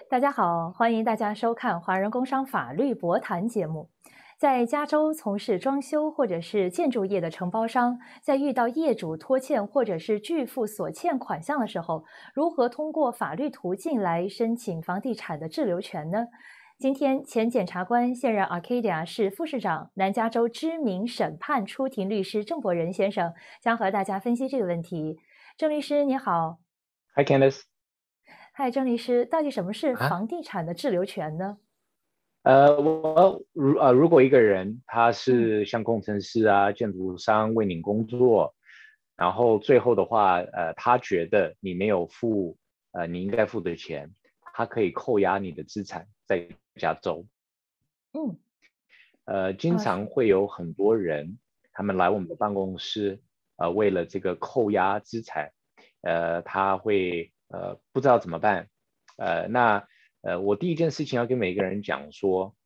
大家好，欢迎大家收看华人工商法律博谈节目。在加州从事装修或者是建筑业的承包商，在遇到业主拖欠或者是拒付所欠款项的时候，如何通过法律途径来申请房地产的滞留权呢？今天，前检察官、现任 Arcadia 市副市长、南加州知名审判出庭律师郑伯仁先生将和大家分析这个问题。郑律师，你好。 Hi Candice。 嗨，郑律师，到底什么是啊， 房地产的滞留权呢？ 如果一个人他嗯。 是像工程师啊、建筑商为你工作，然后最后的话，他觉得你没有付你应该付的钱，他可以扣押你的资产在加州。 嗯。 经是。 常会有很多人他们来我们的办公室，为了这个扣押资产，他会不知道怎么办。那我第一件事情要跟每个人讲说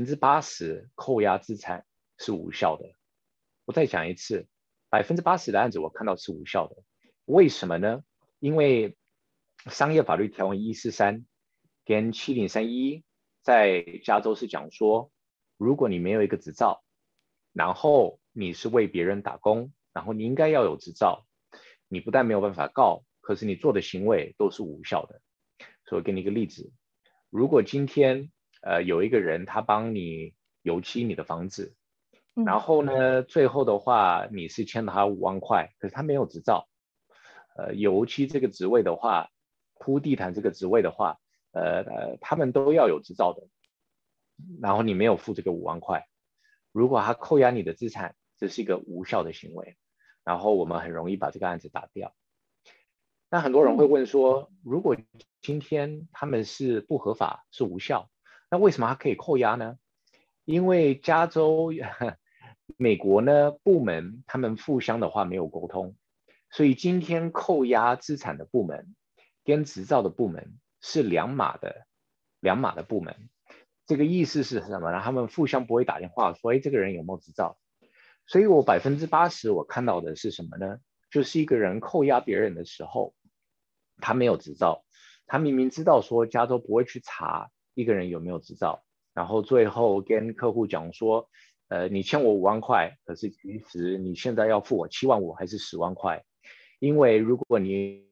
，80%扣押资产是无效的。我再讲一次，80%的案子我看到是无效的。为什么呢？因为商业法律条文143跟7031在加州是讲说，如果你没有一个执照，然后你是为别人打工，然后你应该要有执照，你不但没有办法告，可是你做的行为都是无效的。所以我给你一个例子，如果今天有一个人他帮你油漆你的房子， 嗯。 然后呢最后的话你是欠他5万块，可是他没有执照，油漆这个职位的话，铺地毯这个职位的话，他们都要有执照的，然后你没有付这个5万块，如果他扣押你的资产，这是一个无效的行为，然后我们很容易把这个案子打掉。那很多人会嗯。 问说，如果今天他们是不合法，是无效，那为什么他可以扣押呢？因为加州、美国呢部门他们互相的话没有沟通，所以今天扣押资产的部门跟执照的部门是两码的部门。这个意思是什么呢？他们互相不会打电话说，哎，这个人有没有执照？所以我80%我看到的是什么呢？就是一个人扣押别人的时候，他没有执照，他明明知道说加州不会去查一个人有没有执照，然后最后跟客户讲说，你欠我5万块，可是其实你现在要付我7万5还是10万块，因为如果你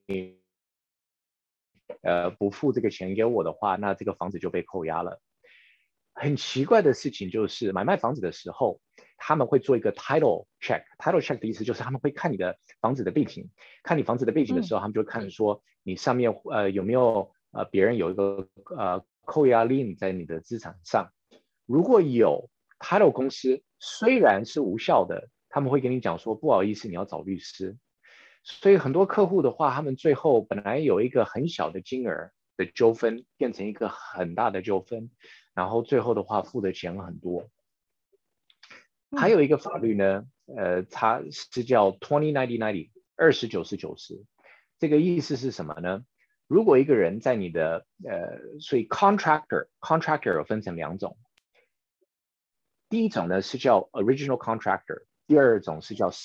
不付这个钱给我的话，那这个房子就被扣押了。很奇怪的事情就是买卖房子的时候，他们会做一个 title check。title check 的意思就是他们会看你的房子的背景，看你房子的背景的嗯。 时候，他们就会看说你上面有没有别人有一个扣押令在你的资产上。如果有 title 公司虽然是无效的，他们会跟你讲说不好意思，你要找律师。所以很多客户的话，他们最后本来有一个很小的金额的纠纷，变成一个很大的纠纷，然后最后的话付的钱很多。还嗯。 有一个法律呢，它是叫 2090 2090。这个意思是什么呢？如果一个人在你的所以 contractor 有分成两种，第一种呢是叫 original contractor，第二种是叫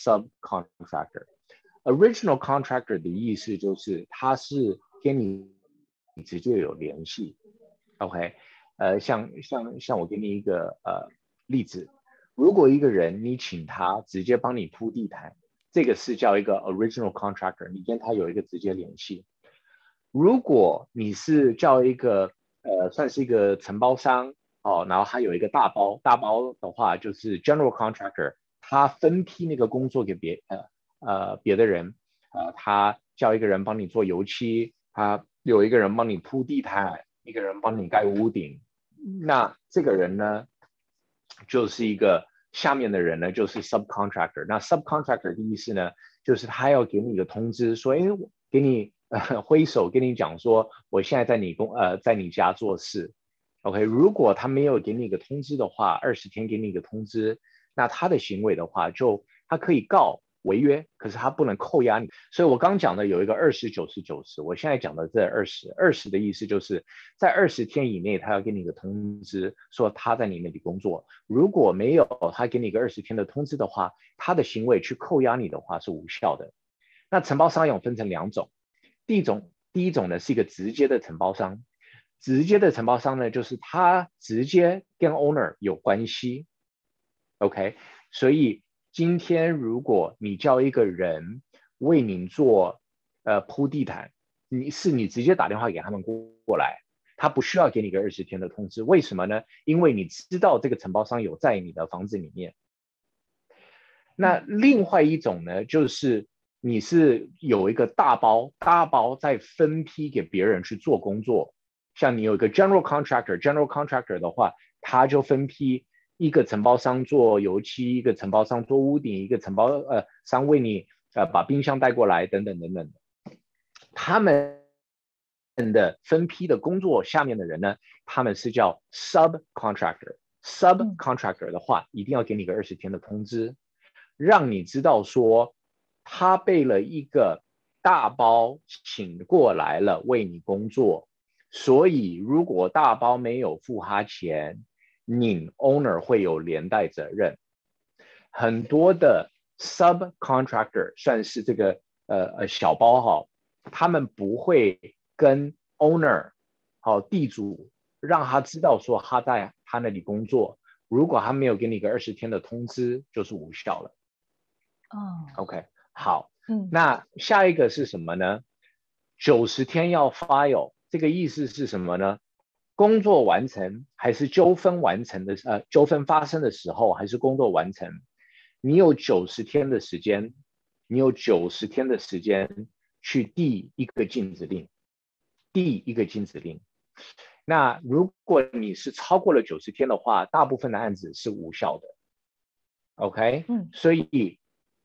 subcontractor。original contractor 的意思就是他是跟你直接有联系，OK。像我给你一个例子，如果一个人你请他直接帮你铺地毯，这个是叫一个 original contractor，你跟他有一个直接联系。如果你是叫一个算是一个承包商哦，然后他有一个大包的话就是 general contractor，他分批那个工作给别的人，他叫一个人帮你做油漆，他有一个人帮你铺地毯，一个人帮你盖屋顶，那这个人呢就是一个下面的人呢就是 subcontractor。那 subcontractor 的意思呢，就是他要给你一个通知，说，哎，给你挥手跟你讲说，我现在在你家做事。OK，如果他没有给你一个通知的话，20天给你一个通知，那他的行为的话，他可以告违约，可是他不能扣押你。所以我刚讲的有一个20、90、90，我现在讲的这二十的意思就是在20天以内，他要给你一个通知，说他在你那里工作。如果没有他给你一个20天的通知的话，他的行为去扣押你的话是无效的。那承包商有分成两种，第一种呢是一个直接的承包商， 直接的承包商呢，就是他直接跟 owner 有关系。OK， 所以今天如果你叫一个人为你做铺地毯，你直接打电话给他们过来，他不需要给你个20天的通知，为什么呢？因为你知道这个承包商有在你的房子里面。那另外一种呢，就是你是有一个大包在分批给别人去做工作，像你有一个 general contractor 的话，他就分批一个承包商做油漆，一个承包商做屋顶，一个承包商为你把冰箱带过来等等等等。他们的分批的工作下面的人呢，他们是叫 subcontractor。subcontractor 的话，一定要给你个20天的通知，让你知道说他被了一个大包请过来了为你工作，所以如果大包没有付他钱，你 owner 会有连带责任。很多的 subcontractor 算是这个小包哈，他们不会跟 owner 地主让他知道说他在他那里工作，如果他没有给你个20天的通知，就是无效了。OK， 好，那下一个是什么呢？90天要 file， 这个意思是什么呢？工作完成还是纠纷发生的时候，还是工作完成？你有90天的时间，去递一个禁止令。那如果你是超过了90天的话，大部分的案子是无效的。OK，所以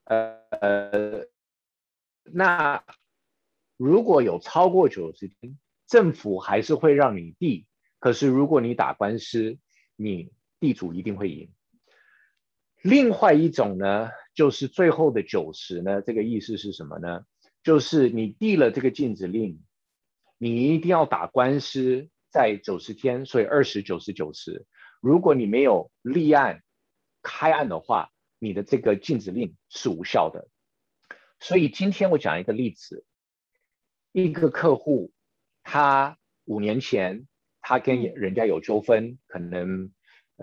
那如果有超过90天，政府还是会让你递，可是如果你打官司，你地主一定会赢。另外一种呢，就是最后的90呢，这个意思是什么呢？就是你递了这个禁止令，你一定要打官司，在90天，所以20、90、90。如果你没有立案、开案的话，你的这个禁止令是无效的。所以今天我讲一个例子，一个客户，他5年前他跟人家有纠纷，可能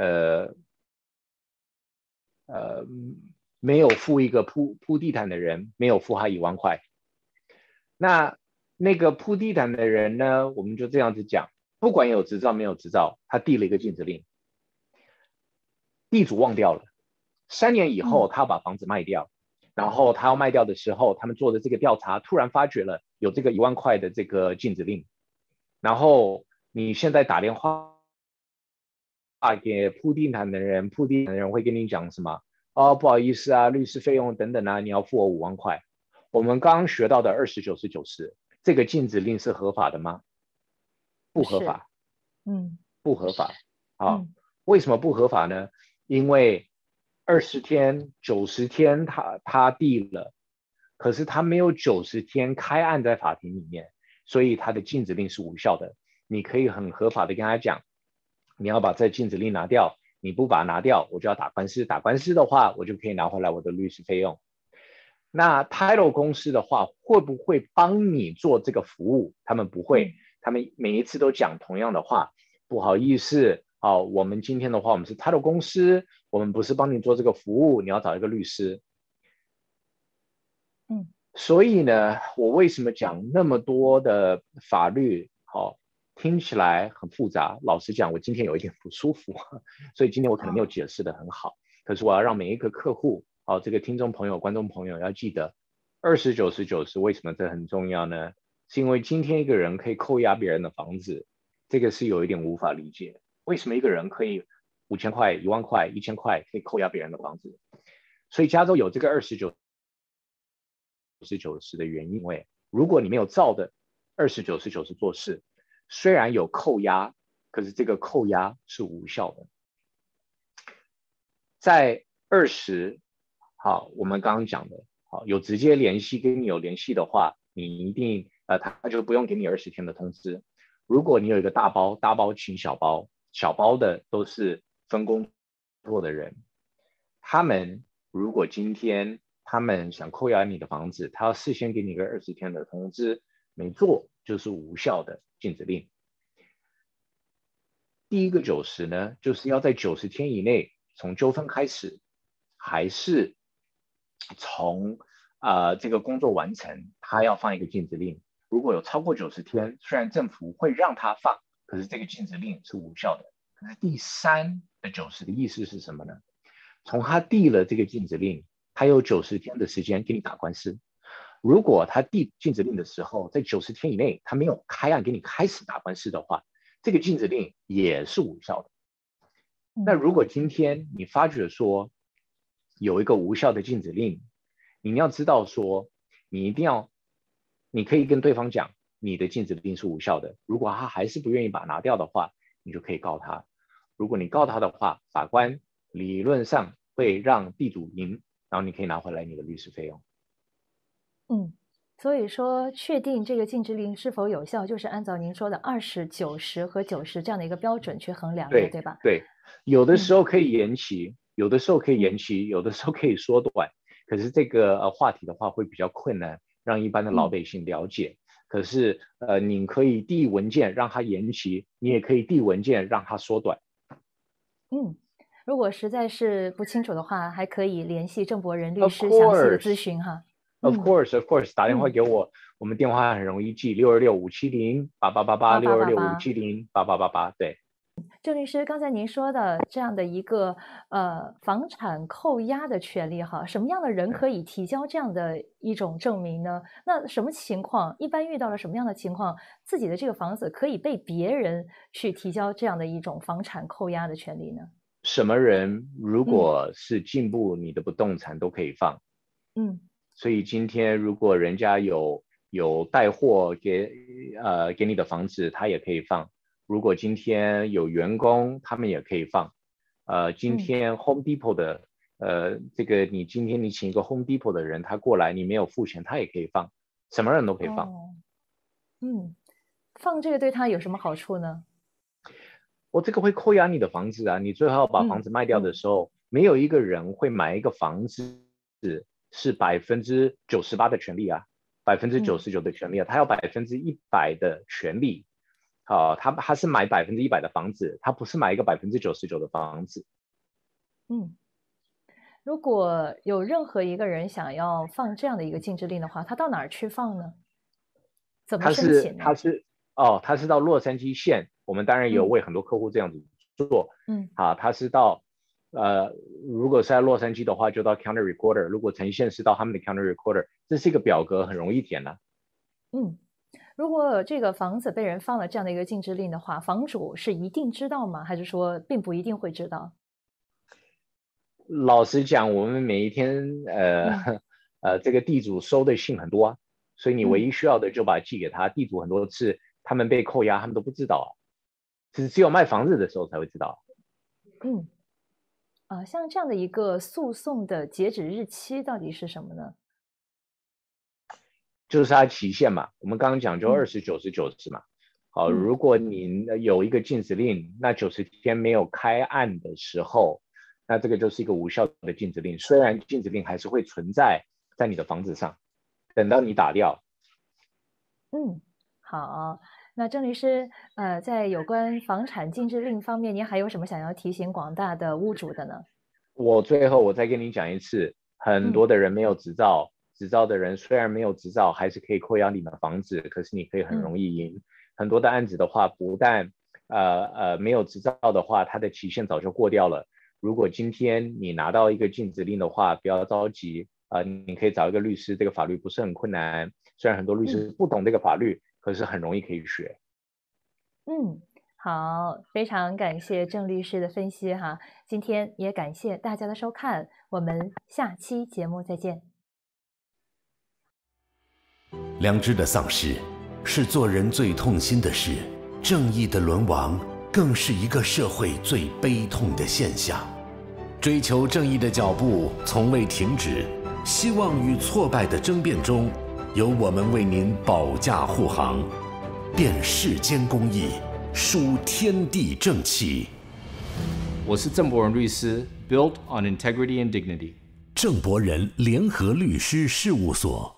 没有付一个铺地毯的人，没有付他1万块。那个铺地毯的人呢，我们就这样子讲，不管有执照没有执照，他递了一个禁止令，地主忘掉了。3年以后，他把房子卖掉，然后他要卖掉的时候，他们做的这个调查，突然发觉了有这个1万块的这个禁止令，然后你现在打电话给铺地毯的人，铺地毯的人会跟你讲什么？哦，不好意思啊，律师费用等等啊，你要付我5万块。我们刚刚学到的20、90、90，这个禁止令是合法的吗？不合法，不合法。为什么不合法呢？因为20天、90天他递了，可是他没有90天开案在法庭里面，所以他的禁止令是无效的。你可以很合法的跟他讲，你要把这禁止令拿掉，你不把它拿掉，我就要打官司。打官司的话，我就可以拿回来我的律师费用。那 Title 公司的话，会不会帮你做这个服务？他们不会，他们每一次都讲同样的话。不好意思，我们今天的话，我们是 Title 公司，我们不是帮你做这个服务，你要找一个律师。所以呢，我为什么讲那么多的法律？听起来很复杂。老实讲，我今天有一点不舒服，所以今天我可能没有解释得很好。可是我要让每一个客户，这个听众朋友、观众朋友要记得，20、90、90，为什么这很重要呢？是因为今天一个人可以扣押别人的房子，这个是有一点无法理解。为什么一个人可以5000块、1万块、1000块可以扣押别人的房子？所以加州有这个20、90、90的原因，因为如果你没有照的20、90、90做事，虽然有扣押，可是这个扣押是无效的。在20，我们刚刚讲的，有直接联系跟你有联系的话，你一定他就不用给你20天的通知。如果你有一个大包请小包，小包的都是分工作的人，他们如果今天他们想扣押你的房子，他要事先给你个20天的通知，没做就是无效的禁止令。 第一个90呢，就是要在90天以内从纠纷开始，还是从这个工作完成，他要放一个禁止令。如果有超过90天，虽然政府会让他放，可是这个禁止令是无效的。可是第3的90的意思是什么呢？从他递了这个禁止令，他有90天的时间给你打官司。如果他递禁止令的时候，在90天以内他没有开案给你开始打官司的话，这个禁止令也是无效的。那如果今天你发觉说有一个无效的禁止令，你要知道说你可以跟对方讲你的禁止令是无效的，如果他还是不愿意把它拿掉的话，你就可以告他。如果你告他的话，法官理论上会让地主赢，然后你可以拿回来你的律师费用。 所以说确定这个禁止令是否有效，就是按照您说的20、90和90这样的一个标准去衡量的，对吧？ 对，有的时候可以延期，有的时候可以缩短，可是这个话题的话会比较困难，让一般的老百姓了解。可是你可以递文件让它延期，你也可以递文件让它缩短。 如果实在是不清楚的话，还可以联系郑伯仁律师详细的咨询哈。 Of course， 打电话给我，我们电话很容易记，626-570-8888，626-570-8888，对。 郑律师，刚才您说的这样的一个房产扣押的权利哈，什么样的人可以提交这样的一种证明呢？那什么情况，一般遇到了什么样的情况，自己的这个房子可以被别人去提交这样的一种房产扣押的权利呢？ 什么人如果是进步你的不动产都可以放。所以今天如果人家有带货给你的房子，他也可以放。如果今天有员工，他们也可以放。今天 Home Depot 的这个你今天你请一个 Home Depot 的人，他过来你没有付钱，他也可以放。什么人都可以放。 放这个对他有什么好处呢？ 我这个会扣押你的房子啊，你最后要把房子卖掉的时候，没有一个人会买一个房子是98%的权利啊，99%的权利啊，他要100%的权利。他是买100%的房子，他不是买一个99%的房子。 如果有任何一个人想要放这样的一个禁止令的话，他到哪儿去放呢？怎么申请呢？ 他是到洛杉矶县，我们当然有为很多客户这样子做。他是到如果是在洛杉矶的话，就到 County Recorder； 如果城县是到他们的 County Recorder。这是一个表格，很容易填的。 如果这个房子被人放了这样的一个禁止令的话，房主是一定知道吗？还是说并不一定会知道？ 老实讲，我们每一天这个地主收的信很多啊，所以你唯一需要的就把它寄给他。地主很多次他们被扣押，他们都不知道只有卖房子的时候才会知道。 像这样的一个诉讼的截止日期到底是什么呢？ 就是它期限嘛，我们刚刚讲就20、90、90嘛。好，如果你有一个禁止令，那90天没有开案的时候，那这个就是一个无效的禁止令。虽然禁止令还是会存在在你的房子上，等到你打掉。 好，那郑律师，在有关房产禁止令方面，您还有什么想要提醒广大的屋主的呢？最后我再跟你讲一次，很多的人没有执照。执照的人虽然没有执照，还是可以扣押你的房子，可是你可以很容易赢。很多的案子的话，不但没有执照的话，它的期限早就过掉了。如果今天你拿到一个禁止令的话，不要着急你可以找一个律师，这个法律不是很困难。虽然很多律师不懂这个法律，可是很容易可以学。 好，非常感谢郑律师的分析哈。今天也感谢大家的收看，我们下期节目再见。 良知的丧失是做人最痛心的事，正义的沦亡更是一个社会最悲痛的现象。追求正义的脚步从未停止，希望与挫败的争辩中，有我们为您保驾护航，辨世间公义，书天地正气。 我是郑伯仁律师 ，Built on Integrity and Dignity。 郑伯仁联合律师事务所。